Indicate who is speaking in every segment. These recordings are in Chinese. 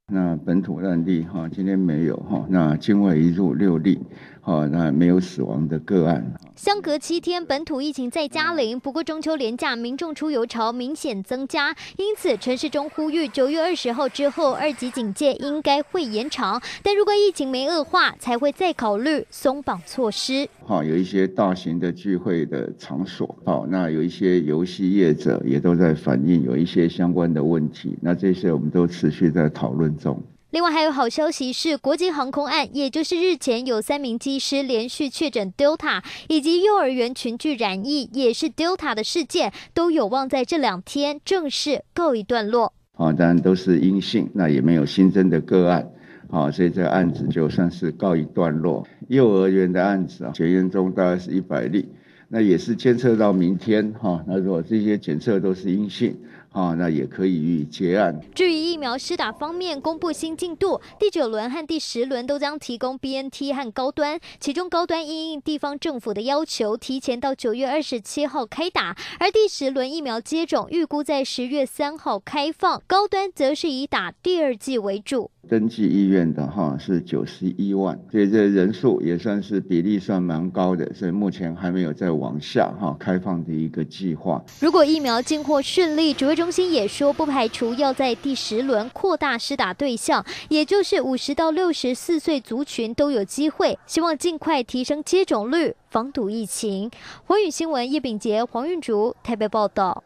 Speaker 1: 那本土案例今天没有那境外移入6例，那没有死亡的个案。
Speaker 2: 相隔7天，本土疫情再加零。不过中秋连假民众出游潮明显增加，因此陈时中呼吁9月20号之后2级警戒应该会延长，但如果疫情没恶化，才会再考虑松绑措施。
Speaker 1: 有一些大型的聚会的场所，那有一些游戏业者也都在反映有一些相关的问题，那这些我们都持续在讨论中。
Speaker 2: 另外还有好消息是，国际航空案，也就是日前有3名机师连续确诊 Delta， 以及幼儿园群聚染疫也是 Delta 的事件，都有望在这2天正式告一段落。
Speaker 1: 当然都是阴性，那也没有新增的个案，所以这个案子就算是告一段落。幼儿园的案子检验中大概是100例，那也是监测到明天那如果这些检测都是阴性，那也可以予以结案。
Speaker 2: 至于疫苗施打方面，公布新进度，第9轮和第10轮都将提供 BNT 和高端，其中高端因应地方政府的要求，提前到9月27号开打，而第10轮疫苗接种预估在10月3号开放，高端则是以打第2剂为主。
Speaker 1: 登记意愿的是91万，所以这人数也算是比例算蛮高的，所以目前还没有再往下开放的一个计划。
Speaker 2: 如果疫苗进货顺利，指挥中心也说不排除要在第10轮扩大施打对象，也就是50到64岁族群都有机会，希望尽快提升接种率，防堵疫情。华语新闻叶秉杰、黄韵竹台北报道。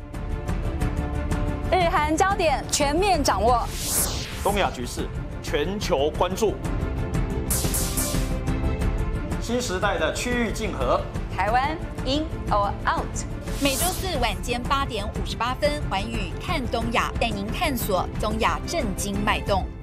Speaker 3: 日韩焦点全面掌握。
Speaker 4: 东亚局势全球关注，新时代的区域竞合，
Speaker 3: 台湾 in or out？
Speaker 5: 每周4晚间8点58分，寰宇看东亚，带您探索东亚政经脉动。